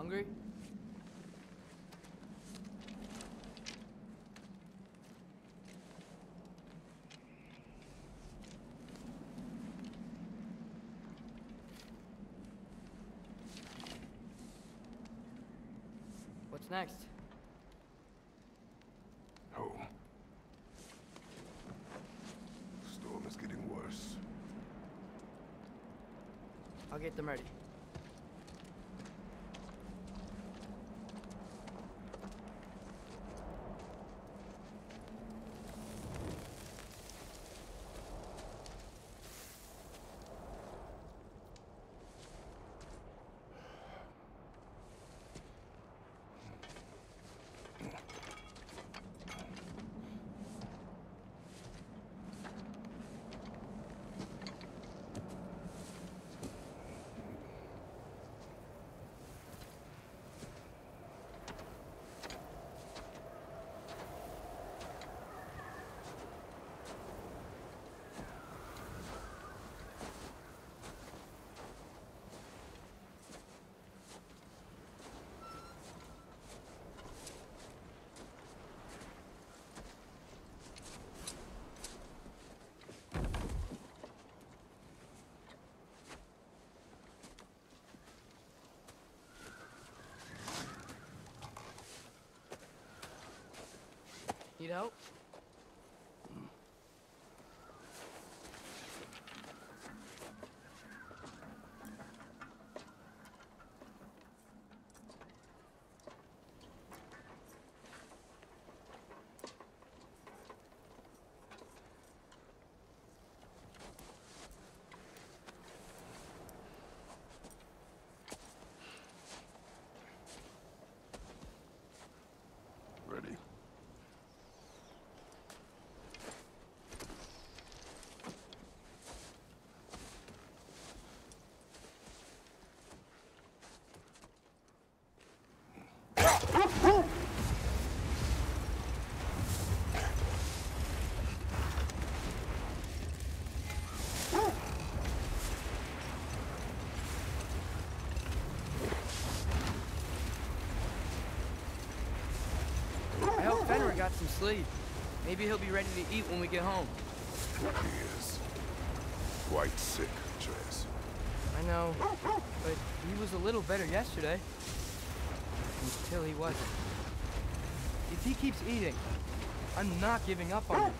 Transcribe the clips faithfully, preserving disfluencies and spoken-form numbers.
Hungry? What's next? Home. Storm is getting worse. I'll get them ready. Need help? Ready? I hope Fenrir got some sleep. Maybe he'll be ready to eat when we get home. He is quite sick, Tres. I know, but he was a little better yesterday. Until he wasn't. If he keeps eating, I'm not giving up on him.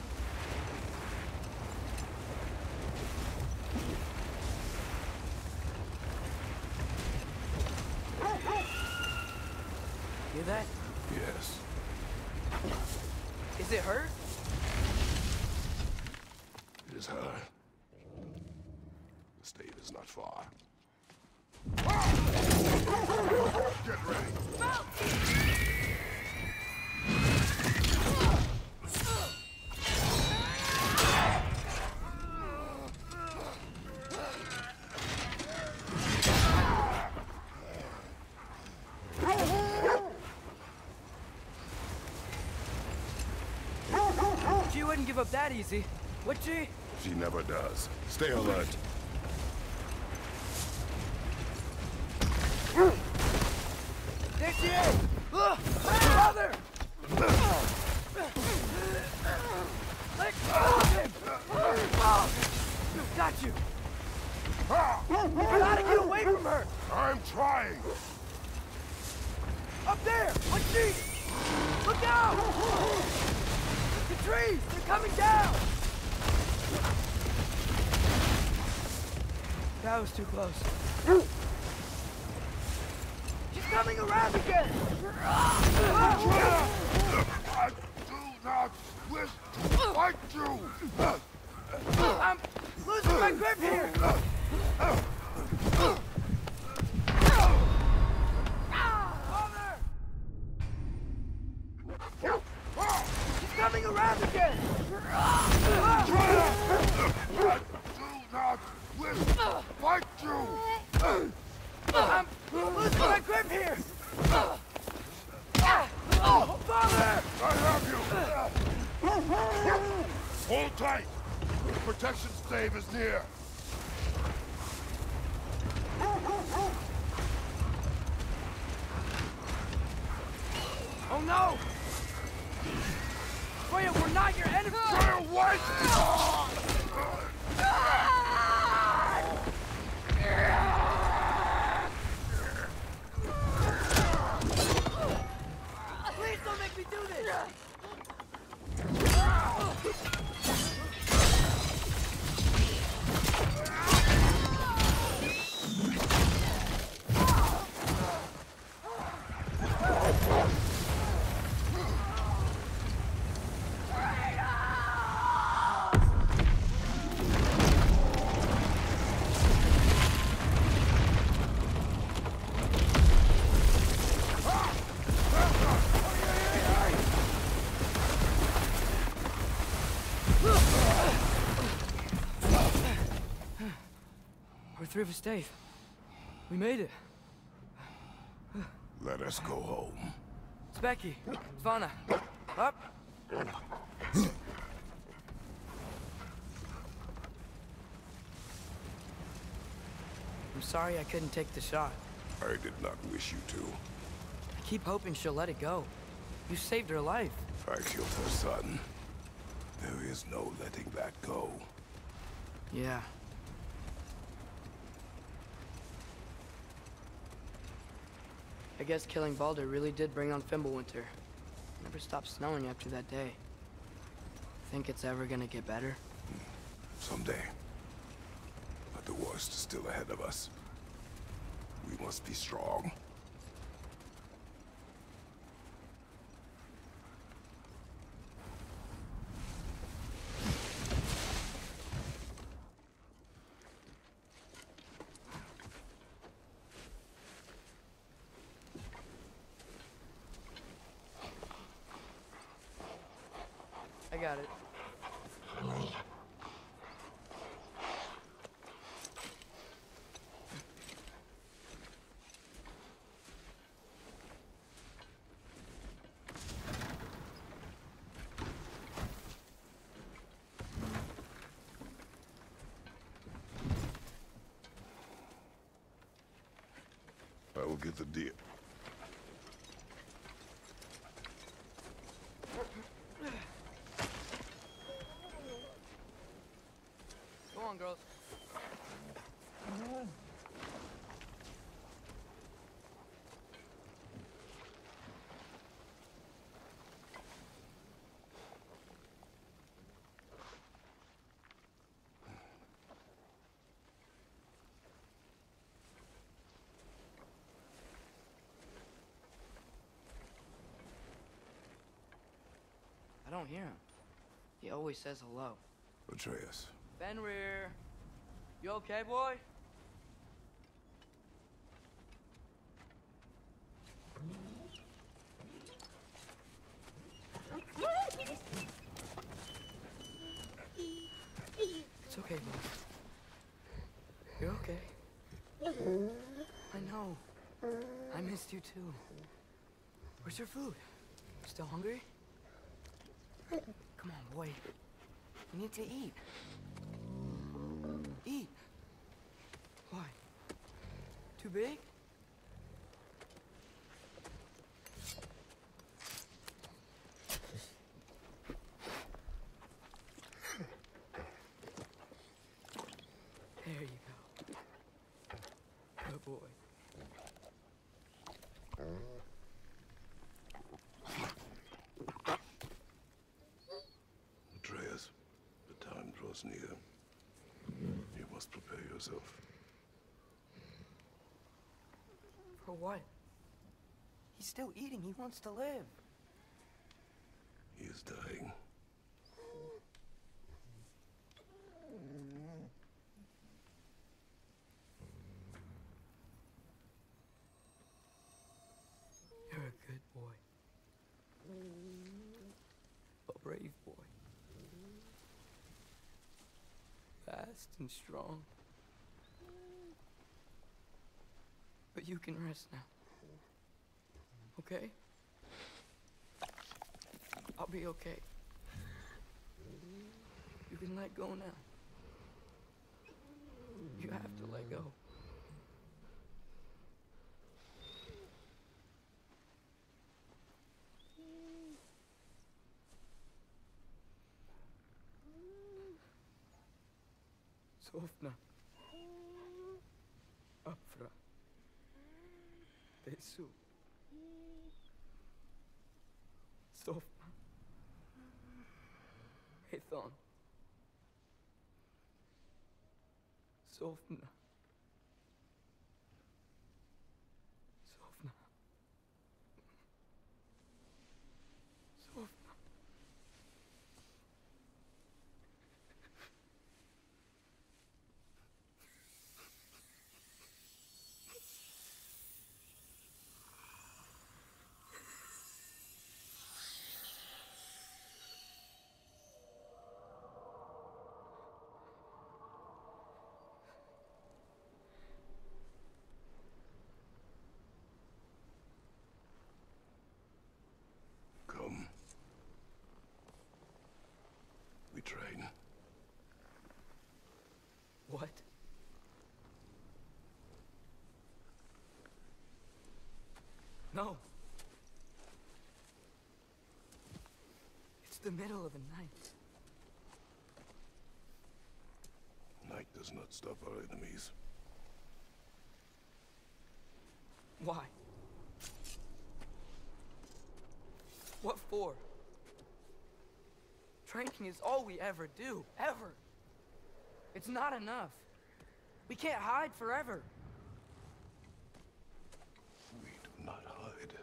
Hear that? Yes. Is it hurt? It is her. The state is not far. Get ready. She wouldn't give up that easy, would she? She never does. Stay alert. There she is! Ugh! Father! Let go of him! Oh, got you! You gotta get away from her! I'm trying. Up there! What's she? Look out! The trees! They're coming down! That was too close. She's coming around again! I do not wish to fight you! I'm losing my grip here! Father! She's coming around again! I do not wish to fight you! I'm losing my grip here! Oh, Father! I have you! Hold tight! The protection stave is near! no! Freya, we're not your enemy! Freya, wait! Please don't make me do this! We're through for Stave. We made it. Let us go home. It's Becky. Svana. Up. I'm sorry I couldn't take the shot. I did not wish you to. I keep hoping she'll let it go. You saved her life. I killed her son. There is no letting that go. Yeah. I guess killing Baldur really did bring on Fimbulwinter. Never stopped snowing after that day. Think it's ever gonna get better? Someday. But the worst is still ahead of us. We must be strong. I got it. I will get the deal. Go on, girls. I don't hear him. He always says hello. Atreus. Fenrir. You okay, boy? It's okay, boy. You're okay. I know. I missed you too. Where's your food? Still hungry? Come on, boy. You need to eat. Eat. Why? Too big? There you go. Good boy. Atreus, the time draws near. You must prepare yourself. For what? He's still eating. He wants to live. He is dying. You're a good boy. A brave boy. Fast and strong. But you can rest now. Okay? I'll be okay. You can let go now. You have to let go. Sofna. Afra. Tesu. Sofna. Hethon. Sofna. Sofna. Sofna. Come. We train. What? No. It's the middle of the night. Night does not stop our enemies. Why? What for? Training is all we ever do, ever. It's not enough. We can't hide forever. We do not hide.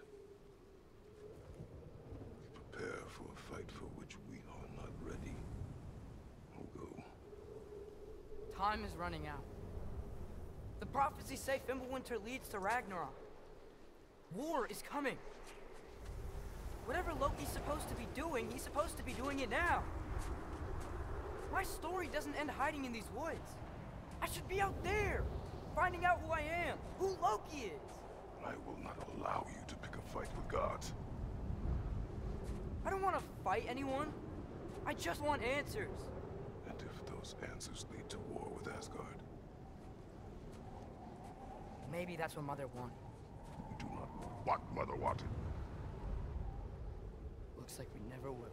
We prepare for a fight for which we are not ready. We'll go. Time is running out. The prophecies say Fimbulwinter leads to Ragnarok. War is coming. Whatever Loki's supposed to be doing, he's supposed to be doing it now. My story doesn't end hiding in these woods. I should be out there, finding out who I am, who Loki is. I will not allow you to pick a fight with gods. I don't want to fight anyone. I just want answers. And if those answers lead to war with Asgard? Maybe that's what Mother wanted. We do not know what Mother wanted. Looks like we never will.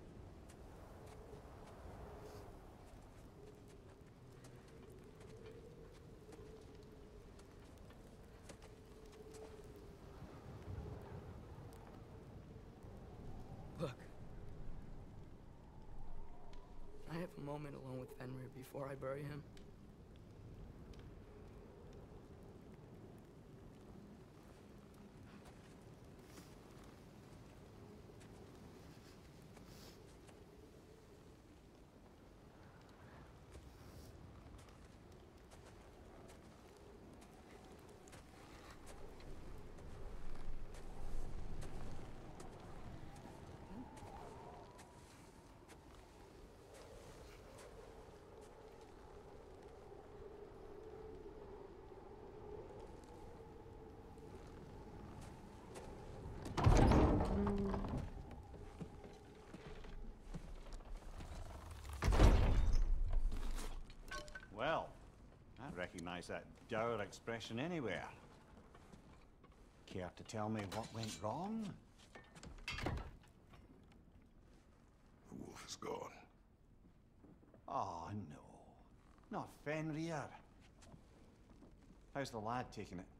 Look. I have a moment alone with Fenrir before I bury him. Well, I recognize that dour expression anywhere. Care to tell me what went wrong? The wolf is gone. Oh, no. Not Fenrir. How's the lad taking it?